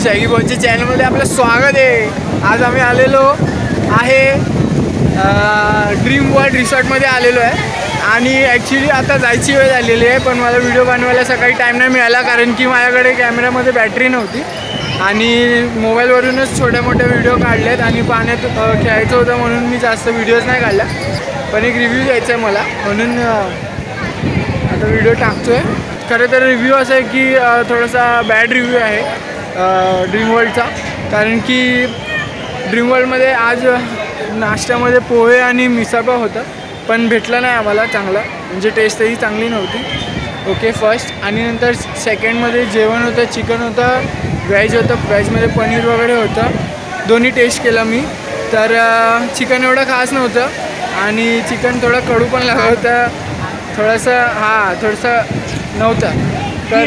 शॅगी बॉयच्या चॅनलमध्ये आपलं स्वागत आहे। आज आम्ही आलेलो आहे ड्रीम वर्ल्ड रिसॉर्टमध्ये आलेलो आहे आणि ॲक्च्युली आता जायची वेळ झालेली आहे, पण मला व्हिडिओ बनवायला सकाळी टाईम नाही मिळाला कारण की माझ्याकडे कॅमेरामध्ये बॅटरी नव्हती आणि मोबाईलवरूनच छोट्या मोठ्या व्हिडिओ काढलेत आणि पाण्यात खेळायचं होतं म्हणून मी जास्त व्हिडिओज नाही काढला, पण एक रिव्ह्यू द्यायचा आहे मला म्हणून आता व्हिडिओ टाकतो आहे। खरं तर रिव्ह्यू असं आहे की थोडासा बॅड रिव्ह्यू आहे ड्रीम वर्ल्डचा, कारण की ड्रीम वर्ल्डमध्ये आज नाश्त्यामध्ये पोहे आणि मिसळपाव होतं पण भेटलं नाही आम्हाला चांगला, म्हणजे टेस्टही चांगली नव्हती। ओके फर्स्ट, आणि नंतर सेकंडमध्ये जेवण होतं, चिकन होतं, व्हेज होतं, व्हेजमध्ये पनीर वगैरे होतं, दोन्ही टेस्ट केलं मी। तर चिकन एवढं खास नव्हतं आणि चिकन थोडं कडू पण लागत होतं, थोडंसं थोडंसं नव्हतं, तर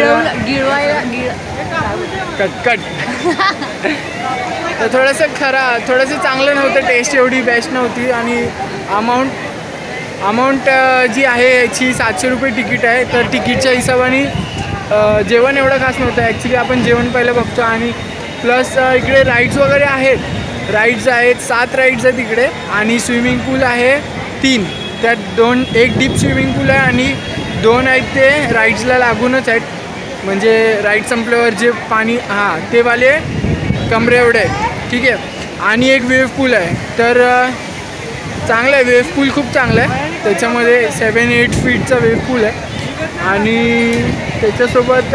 कटकट तर थोडंसं चांगलं नव्हतं, टेस्ट एवढी बेस्ट नव्हती आणि अमाऊंट जी आहे याची 700 रुपये तिकीट आहे, तर तिकीटच्या हिशोबाने जेवण एवढं खास नव्हतं। ॲक्च्युली आपण जेवण पहिलं बघतो आणि प्लस इकडे राईड्स वगैरे आहेत, राईड्स आहेत 7 राईड्स आहेत इकडे आणि स्विमिंग पूल आहे 3, त्यात एक डीप स्विमिंग पूल आहे आणि 2 आहेत ते राईड्सला लागूनच आहेत, म्हणजे राईड संपल्यावर जे पाणी ते वाले कमरे एवढे आहेत, ठीक आहे। आणि एक वेव्ह पूल आहे, तर चांगलं आहे वेव्ह पूल, खूप चांगलं आहे, त्याच्यामध्ये 7-8 फीटचा वेव्ह पूल आहे आणि त्याच्यासोबत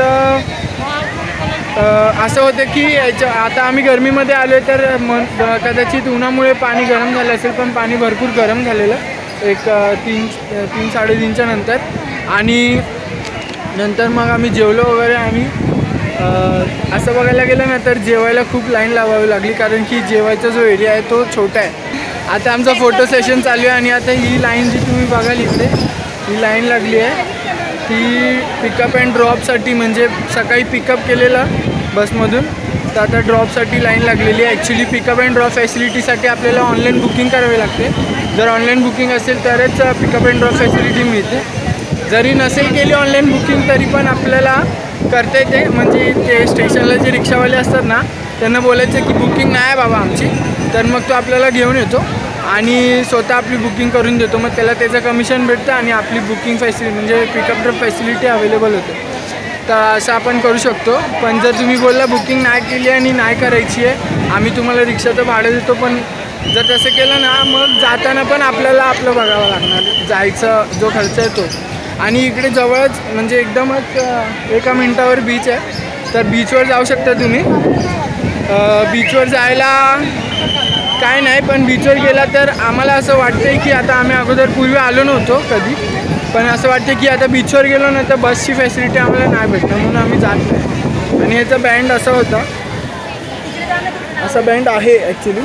असं होतं की आता आम्ही गरमीमध्ये आलो आहे तर कदाचित उन्हामुळे पाणी गरम झालं असेल, पण पाणी भरपूर गरम झालेलं एक 3-3:30च्या नंतर, आणि नंतर मग आम्ही जेवलो वगैरे आणि असं बघायला गेलं ना तर जेवायला खूप लाईन लावावी लागली कारण की जेवायचा जो एरिया आहे तो छोटा आहे। आता आमचा फोटो सेशन चालू आहे आणि आता ही लाईन जी तुम्ही बघाल इथे ही लाईन लागली आहे ती पिकअप अँड ड्रॉपसाठी, म्हणजे सकाळी पिकअप केलेलं बसमधून तर आता ड्रॉपसाठी लाईन लागलेली आहे। ॲक्च्युली पिकअप अँड ड्रॉप फॅसिलिटीसाठी आपल्याला ऑनलाईन बुकिंग करावी लागते, जर ऑनलाईन बुकिंग असेल तरच पिकअप अँड ड्रॉप फॅसिलिटी मिळते, जरी नसेल केली ऑनलाईन बुकिंग तरी पण आपल्याला करता येते। म्हणजे ते स्टेशनला जे रिक्षावाले असतात ना त्यांना बोलायचं की बुकिंग नाही आहे बाबा आमची, तर मग तो आपल्याला घेऊन येतो आणि स्वतः आपली बुकिंग करून देतो, मग त्याला त्याचं कमिशन भेटतं आणि आपली बुकिंग फॅसिलिटी म्हणजे पिकअप ड्रॉप फॅसिलिटी अवेलेबल होते। तर असं आपण करू शकतो, पण जर तुम्ही बोलला बुकिंग नाही केली आणि नाही करायची आहे आम्ही तुम्हाला रिक्षाचं भाडं देतो, पण जर तसं केलं ना मग जाताना पण आपल्याला आपलं बघावं लागणार, जायचा जो खर्च आहे तो। आणि इकडे जवळच म्हणजे एकदमच 1 मिनिटावर बीच आहे, तर बीचवर जाऊ शकता तुम्ही। बीचवर जायला काय नाही, पण बीचवर गेला तर आम्हाला असं वाटतं की आता आम्ही अगोदर पूर्वी आलो नव्हतो कधी, पण असं वाटतं की आता बीचवर गेलो ना तर बसची फॅसिलिटी आम्हाला नाही भेटणार म्हणून आम्ही जात नाही। आणि ह्याचा बँड असा होता, असा बँड आहे ॲक्च्युली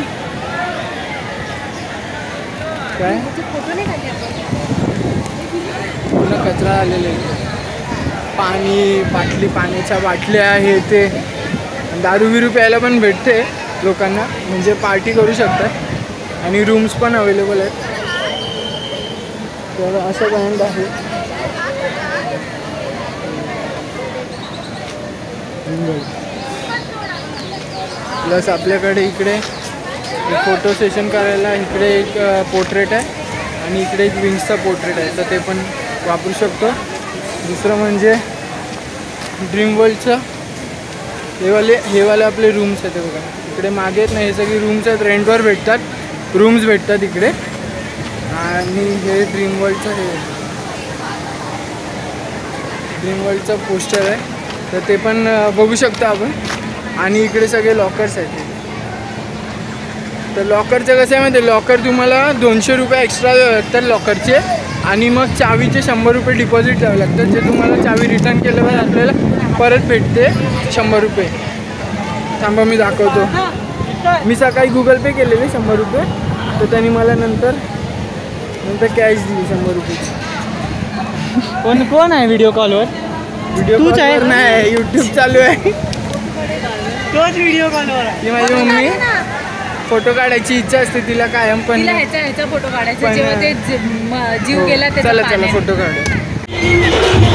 काय पूर्ण कचरा आलेला आहे, पाणी बाटली पाण्याच्या बाटल्या आहे, ते दारू बिरू प्यायला पण भेटते लोकांना, म्हणजे पार्टी करू शकतात आणि रूम्स पण अवेलेबल आहेत, तर असं बँड आहे। प्लस आपल्याकडे इकडे फोटो सेशन करायला इकडे एक पोर्ट्रेट आहे आणि इकडे एक विंग्सचा पोर्ट्रेट आहे, तर ते पण वापरू शकतो। दुसरं म्हणजे ड्रीम वर्ल्डचं हे वाले आपले रूम्स आहेत, बघा इकडे मागे आहेत ना, हे सगळे रूम्स आहेत, रेंटवर भेटतात, रूम्स भेटतात इकडे। आणि हे ड्रीम वर्ल्डचं पोस्टर आहे, तर ते पण बघू शकतो आपण। आणि इकडे सगळे लॉकर्स आहेत, तर लॉकरचं कसं आहे माहिती आहे, लॉकर तुम्हाला 200 रुपये एक्स्ट्रा द्यावे लागतात लॉकरचे, आणि मग चावीचे 100 रुपये डिपॉझिट द्यावे लागतात, जे तुम्हाला चावी रिटर्न केल्यावर आपल्याला परत भेटते 100 रुपये। थांबा मी दाखवतो, मी सकाळी गुगल पे केलेले 100 रुपये, तर त्यांनी मला नंतर कॅश दिली 100 रुपयाची। कोण आहे व्हिडिओ कॉलवर? व्हिडिओ कॉलवर नाही, यूट्यूब चालू आहे, तोच व्हिडिओ कॉलवर आहे। ती माझी मम्मी फोटो काढायची इच्छा असते तिला कायम, पण ह्याचा फोटो काढायचा जेव्हा ते जीव गेला त्याचा चला फोटो काढू।